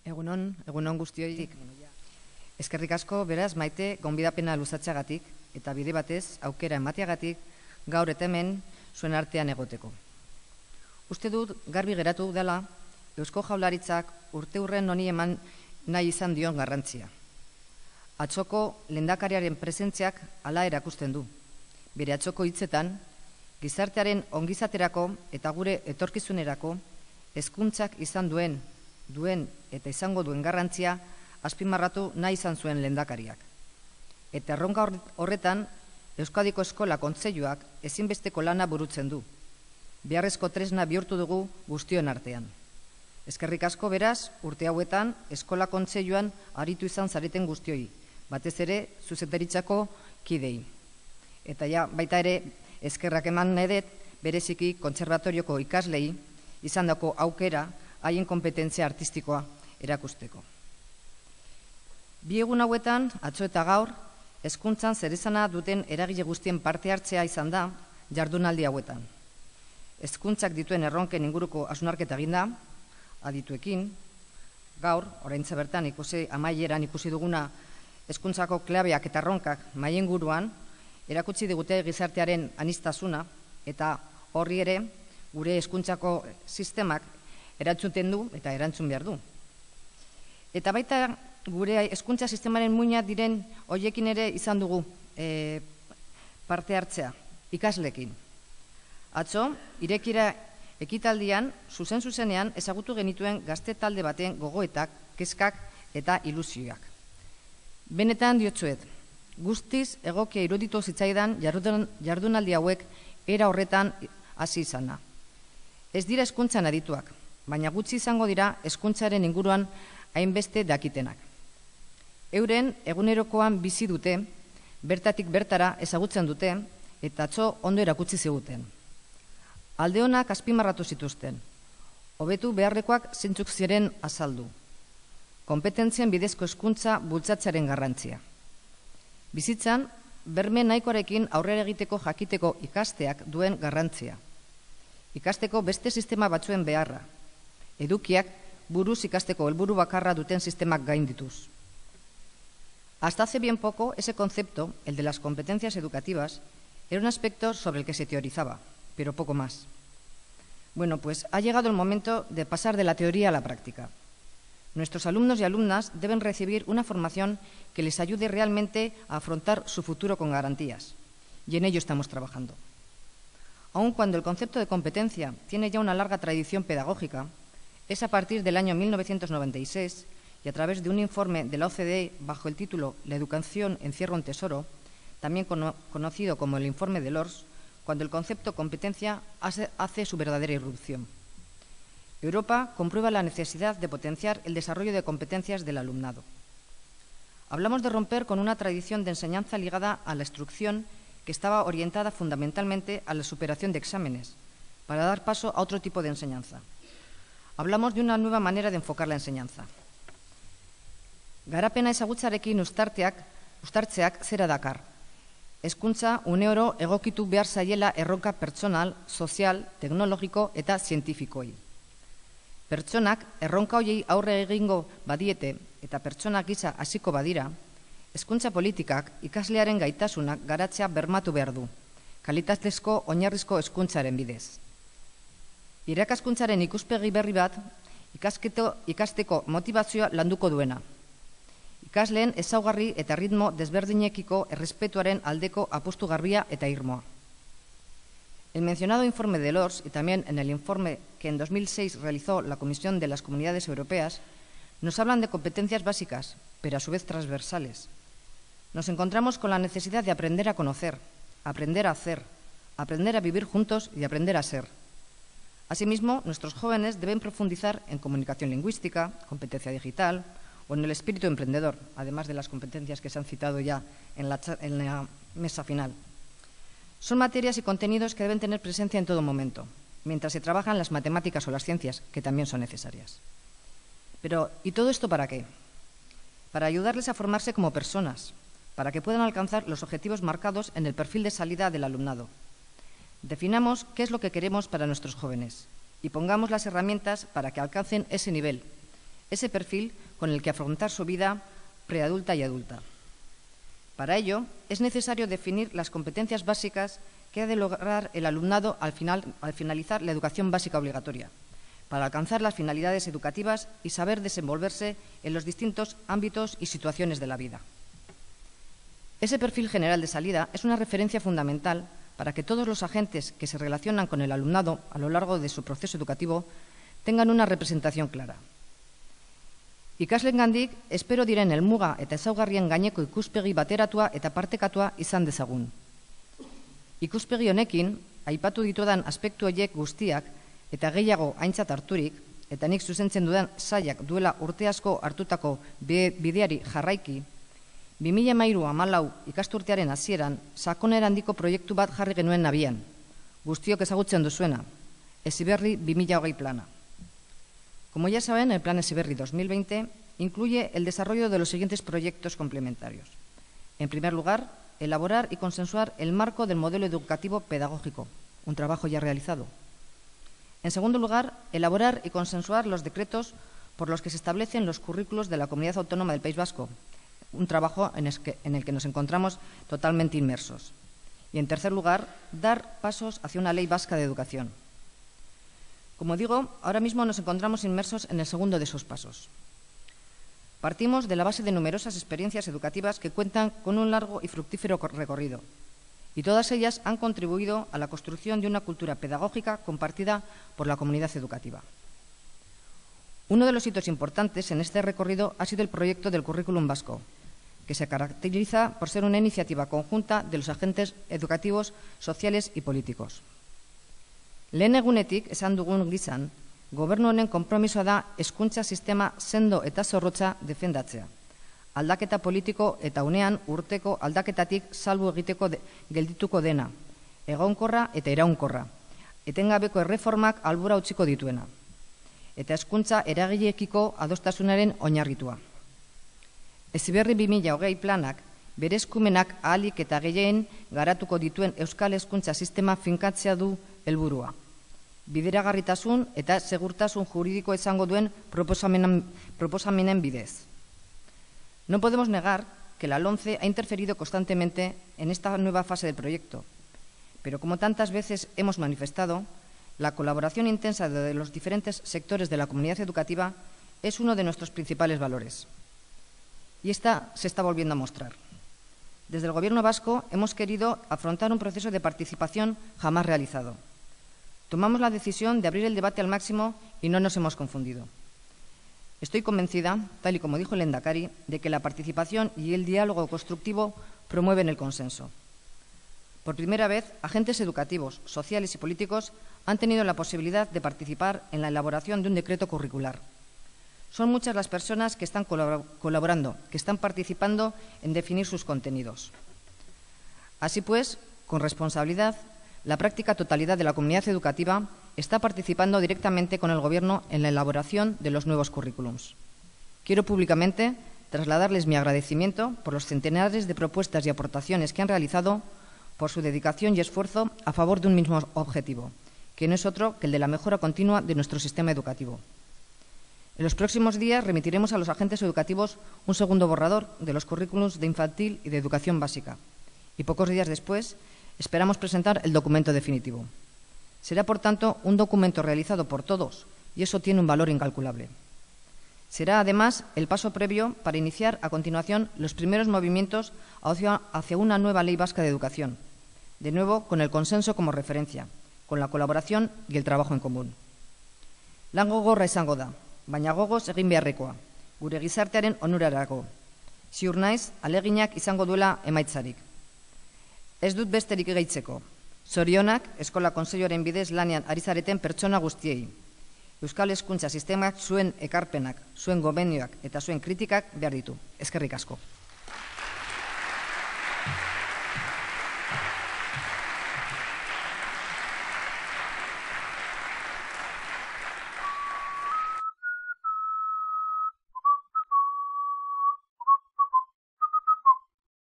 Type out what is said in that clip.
Egunon guztioi. Eskerrik asko, beraz, Maite, gonbidapena luzatxagatik eta bide batez aukera emateagatik gaur eta hemen zuen artean egoteko. Uste dut garbi geratu dela Eusko Jaurlaritzak urteurren honi eman nahi izan dion garrantzia. Atzoko lehendakariaren presentziak hala erakusten du. Bere atzoko hitzetan, gizartearen ongizaterako eta gure etorkizunerako hezkuntzak izan duen eta izango duen garrantzia azpimarratu nahi izan zuen lehendakariak. Eta erronka horretan, Euskadiko Eskola Kontseiluak ezinbesteko lana burutzen du. Beharrezko tresna bihurtu dugu guztion artean. Eskerrik asko beraz, urte hauetan Eskola Kontseiluan aritu izan zareten guztioi, batez ere zuzendaritzako kidei. Eta ja, baita ere, eskerrak eman nahi dut, bereziki kontserbatorioko ikaslei izandako aukera haien kompetentzia artistikoa erakusteko. Bi egun hauetan, atzo eta gaur, hezkuntzan zeresana duten eragile guztien parte hartzea izan da jardunaldi hauetan. Hezkuntzak dituen erronken inguruko hausnarketa egin da, adituekin, gaur, oraintza bertan amaieran ikusi duguna hezkuntzako klabeak eta erronkak mahai inguruan, erakutsi digute gizartearen aniztasuna eta horri ere gure hezkuntzako sistemak erantzuten du eta erantzun behar du. Eta baita gure hezkuntza sistemaren muina diren hoiekin ere izan dugu parte hartzea, ikaslekin. Atzo, irekira ekitaldian, zuzenean ezagutu genituen gazte talde baten gogoetak, kezkak eta ilusioak. Benetan diotzuet, guztiz egokia iruditu zitzaidan jardunaldi hauek era horretan hasi izana. Ez dira hezkuntzan adituak, baina gutxi izango dira hezkuntzaren inguruan hainbeste dakitenak. Euren egunerokoan bizi dute, bertatik bertara ezagutzen dute eta atzo ondo erakutsi ziguten. Alde onak azpimarratu zituzten, hobetu beharrekoak zeintzuk ziren azaldu. Konpetentzien bidezko hezkuntza bultzatzearen garrantzia. Bizitzan, berme nahikoarekin aurrera egiteko jakiteko ikasteak duen garrantzia. Ikasteko beste sistema batzuen beharra. Edukiak buruz ikasteko helburu bakarra duten sistemak gaindituz. Hasta hace bien poco, ese concepto, el de las competencias educativas, era un aspecto sobre el que se teorizaba, pero poco más. Bueno, pues ha llegado el momento de pasar de la teoría a la práctica. Nuestros alumnos y alumnas deben recibir una formación que les ayude realmente a afrontar su futuro con garantías, y en ello estamos trabajando. Aun cuando el concepto de competencia tiene ya una larga tradición pedagógica, es a partir del año 1996 y a través de un informe de la OCDE bajo el título La educación encierra un tesoro, también conocido como el informe de Lors, cuando el concepto competencia hace su verdadera irrupción. Europa comprueba la necesidad de potenciar el desarrollo de competencias del alumnado. Hablamos de romper con una tradición de enseñanza ligada a la instrucción que estaba orientada fundamentalmente a la superación de exámenes, para dar paso a otro tipo de enseñanza. Hablamos de una nueva manera de enfocar la enseñanza. Garapena ezagutzarekin uztartzeak zera dakar. Hezkuntza uneoro egokitu behar zaiela erronka pertsonal, sozial, teknologiko eta zientifikoei. Pertsonak erronka hoiei aurre egingo badiete eta pertsonak gisa hasiko badira, hezkuntza politikak ikaslearen gaitasunak garatzea bermatu behar du, kalitatezko oinarrizko hezkuntzaren bidez. Irakaskuntzaren ikuspegi berri bat ikasteko motivazioa landuko duena. Ikasleen ezaugarri eta ritmo desberdinekiko errespetuaren aldeko apustu garbia eta irmoa. El mencionado informe de Lors y también en el informe que en 2006 realizó la Comisión de las Comunidades Europeas nos hablan de competencias básicas, pero a su vez transversales. Nos encontramos con la necesidad de aprender a conocer, aprender a hacer, aprender a vivir juntos y aprender a ser. Asimismo, nuestros jóvenes deben profundizar en comunicación lingüística, competencia digital o en el espíritu emprendedor, además de las competencias que se han citado ya en la mesa final. Son materias y contenidos que deben tener presencia en todo momento, mientras se trabajan las matemáticas o las ciencias, que también son necesarias. Pero, ¿y todo esto para qué? Para ayudarles a formarse como personas, para que puedan alcanzar los objetivos marcados en el perfil de salida del alumnado. Definamos qué es lo que queremos para nuestros jóvenes y pongamos las herramientas para que alcancen ese nivel, ese perfil con el que afrontar su vida preadulta y adulta. Para ello, es necesario definir las competencias básicas que ha de lograr el alumnado al finalizar la educación básica obligatoria, para alcanzar las finalidades educativas y saber desenvolverse en los distintos ámbitos y situaciones de la vida. Ese perfil general de salida es una referencia fundamental para que todos los agentes que se relacionan con el alumnado a lo largo de su proceso educativo tengan una representación clara. Ikaslengandik espero diren helmuga eta ezaugarrien gaineko ikuspegi bateratua eta partekatua izan dezagun. Ikuspegi honekin, aipatu ditudan aspektu horiek guztiak eta gehiago aintzat harturik, eta nik zuzentzen dudan sailak duela urte asko hartutako bideari jarraiki, 2013-14 ikasturtearen hasieran sakonera handiko proiektu bat jarri genuen abian, guztiok ezagutzen duzuena, Heziberri 2020 plana. Como ya saben, el Plan Heziberri 2020 incluye el desarrollo de los siguientes proyectos complementarios. En primer lugar, elaborar y consensuar el marco del modelo educativo pedagógico, un trabajo ya realizado. En segundo lugar, elaborar y consensuar los decretos por los que se establecen los currículos de la Comunidad Autónoma del País Vasco, un trabajo en el que nos encontramos totalmente inmersos. Y en tercer lugar, dar pasos hacia una ley vasca de educación. Como digo, ahora mismo nos encontramos inmersos en el segundo de esos pasos. Partimos de la base de numerosas experiencias educativas que cuentan con un largo y fructífero recorrido, y todas ellas han contribuido a la construcción de una cultura pedagógica compartida por la comunidad educativa. Uno de los hitos importantes en este recorrido ha sido el proyecto del Currículum Vasco, que se caracteriza por ser una iniciativa conjunta de los agentes educativos, sociales y políticos. Lehen egunetik esan dugun gizan, gobernu honen konpromisoa da hezkuntza sistema sendo eta zorrotza defendatzea. Aldaketa politiko eta unean urteko aldaketatik salbu egiteko geldituko dena, egonkorra eta iraunkorra, etengabeko erreformak albora utziko dituena, eta hezkuntza eragileekiko adostasunaren oinarritua. Heziberri 2020 planak bere eskumenak ahalik eta gehien garatuko dituen euskal hezkuntza sistema finkatzea du helburua. Bideragarritasun eta segurtasun juridiko izango duen proposamenen bidez. No podemos negar que la LOMCE ha interferido constantemente en esta nueva fase del proyecto, pero como tantas veces hemos manifestado, la colaboración intensa de los diferentes sectores de la comunidad educativa es uno de nuestros principales valores. Y esta se está volviendo a mostrar. Desde el Gobierno vasco hemos querido afrontar un proceso de participación jamás realizado. Tomamos la decisión de abrir el debate al máximo y no nos hemos confundido. Estoy convencida, tal y como dijo el Lehendakari, de que la participación y el diálogo constructivo promueven el consenso. Por primera vez, agentes educativos, sociales y políticos han tenido la posibilidad de participar en la elaboración de un decreto curricular. Son muchas las personas que están colaborando, que están participando en definir sus contenidos. Así pues, con responsabilidad, la práctica totalidad de la comunidad educativa está participando directamente con el Gobierno en la elaboración de los nuevos currículums. Quiero públicamente trasladarles mi agradecimiento por los centenares de propuestas y aportaciones que han realizado, por su dedicación y esfuerzo a favor de un mismo objetivo, que no es otro que el de la mejora continua de nuestro sistema educativo. En los próximos días remitiremos a los agentes educativos un segundo borrador de los currículums de infantil y de educación básica, y pocos días después esperamos presentar el documento definitivo. Será, por tanto, un documento realizado por todos, y eso tiene un valor incalculable. Será, además, el paso previo para iniciar a continuación los primeros movimientos hacia una nueva ley vasca de educación, de nuevo con el consenso como referencia, con la colaboración y el trabajo en común. Lan gogorra izango da, baina gogoz egin beharrekoa, gure gizartearen onurarako. Ziur naiz, aleginak izango duela emaitzarik. Ez dut besterik gehitzeko. Zorionak, Eskola Kontseiluaren bidez lanean ari zareten pertsona guztiei. Euskal Hezkuntza Sistemak zuen ekarpenak, zuen gomendioak eta zuen kritikak behar ditu. Eskerrik asko.